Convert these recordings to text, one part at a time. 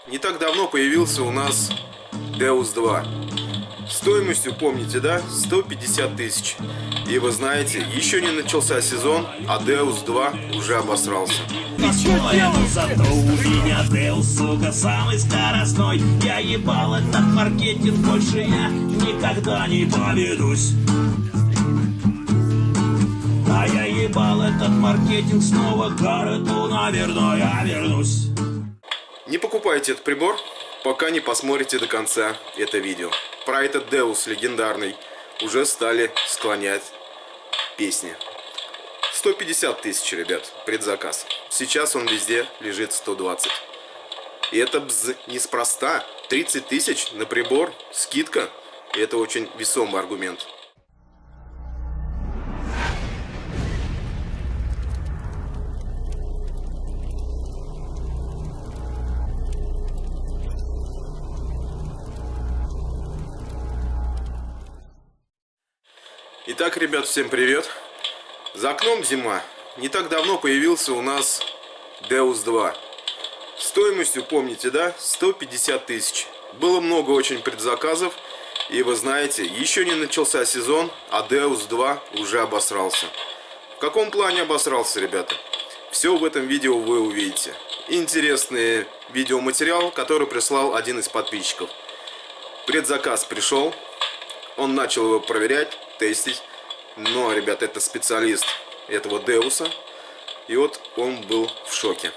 не так давно появился у нас Deus 2. Стоимостью, помните, да? 150 тысяч. И вы знаете, еще не начался сезон, а Deus 2 уже обосрался. Зато у меня Deus, сука, самый скоростной. Я ебал этот маркетинг, больше я никогда не поведусь. А я ебал этот маркетинг, снова к корыту, наверное, я вернусь. Не покупайте этот прибор, пока не посмотрите до конца это видео. Про этот Deus легендарный уже стали склонять песни. 150 тысяч, ребят, предзаказ. Сейчас он везде лежит 120. И это неспроста. 30 тысяч на прибор, скидка. И это очень весомый аргумент. Итак, ребят, всем привет. За окном зима. Не так давно появился у нас Deus 2. Стоимостью, помните, да? 150 тысяч. Было много очень предзаказов. И вы знаете, еще не начался сезон, а Deus 2 уже обосрался. В каком плане обосрался, ребята? Все в этом видео вы увидите. Интересный видеоматериал, который прислал один из подписчиков. Предзаказ пришел. Он начал его проверять, тестить. Но, ребят, это специалист этого Деуса. И вот он был в шоке.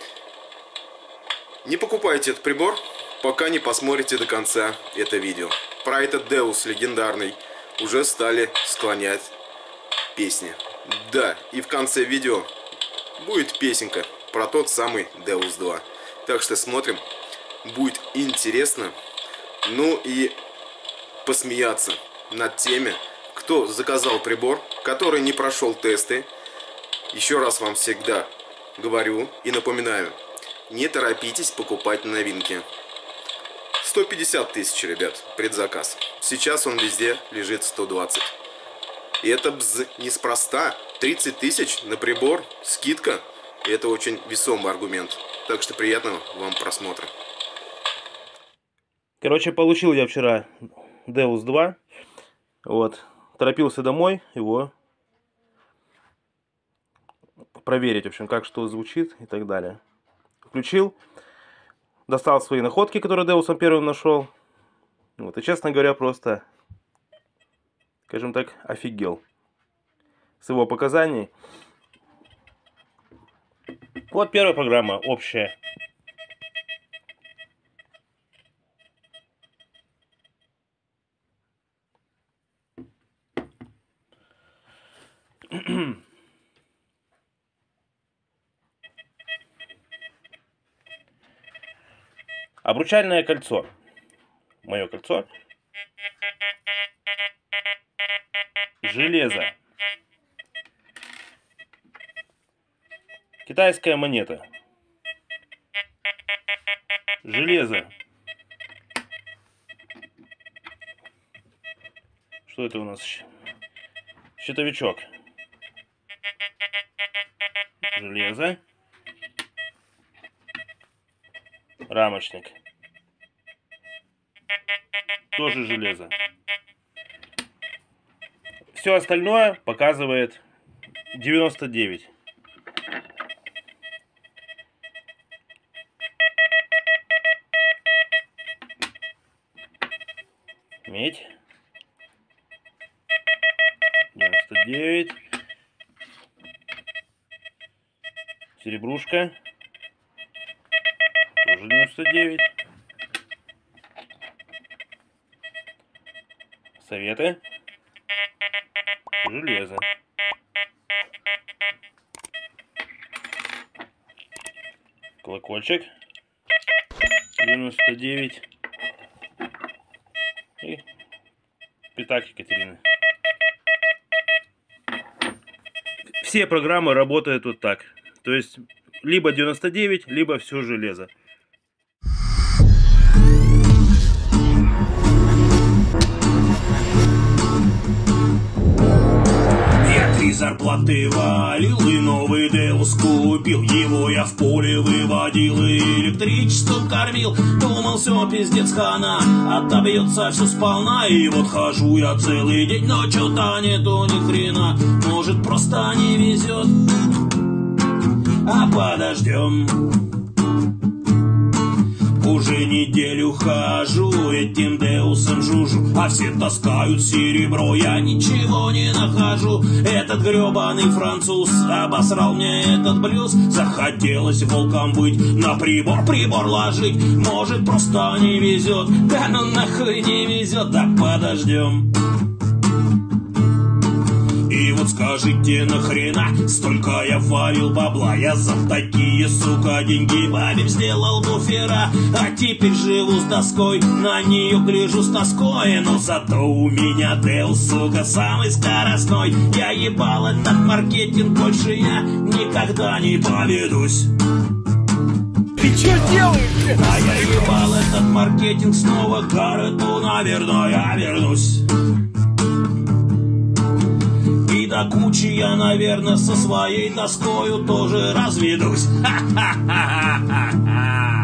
Не покупайте этот прибор, пока не посмотрите до конца это видео. Про этот Deus легендарный уже стали склонять песни. Да, и в конце видео будет песенка про тот самый Deus 2. Так что смотрим. Будет интересно. Ну и посмеяться над теми, кто заказал прибор, который не прошел тесты. Еще раз вам всегда говорю и напоминаю, не торопитесь покупать новинки. 150 тысяч, ребят, предзаказ. Сейчас он везде лежит 120. И это неспроста. 30 тысяч на прибор, скидка. И это очень весомый аргумент. Так что приятного вам просмотра. Короче, получил я вчера Deus 2. Вот. Торопился домой его проверить, в общем, как что звучит и так далее. Включил. Достал свои находки, которые Deus первым нашел. Вот. И, честно говоря, просто, скажем так, офигел с его показаний. Вот первая программа, общая. Обручальное кольцо. Мое кольцо. Железо. Китайская монета. Железо. Что это у нас? Щитовичок. Железо. Рамочник. Тоже железо. Все остальное показывает 99. Медь. 99. Серебрушка. Тоже 99. Советы. Железо. Колокольчик. 99. И пятак Екатерины. Все программы работают вот так. То есть либо 99, либо все железо. 3 зарплаты валил и новый Деус купил. Его я в поле выводил и электричеством кормил. Думал, все, пиздец, хана, отобьется все сполна. И вот хожу я целый день, но чё-то нету ни хрена. Может, просто не везет, а подождем. Уже неделю хожу, этим Деусом жужжу, а все таскают серебро, я ничего не нахожу. Этот гребаный француз обосрал мне этот блюз. Захотелось волком быть, на прибор ложить. Может, просто не везет, да ну нахуй не везет, да подождем. И вот скажите, нахрена столько я варил бабла? Я за такие, сука, деньги бабим сделал буфера. А теперь живу с доской, на нее гляжу с тоской. Но зато у меня Деус, сука, самый скоростной. Я ебал этот маркетинг, больше я никогда не поведусь. Ты что делаешь? А я ебал этот маркетинг, снова к Гаррету, наверное, я вернусь. И до кучи я, наверное, со своей доскою тоже разведусь. Ха-ха-ха-ха-ха.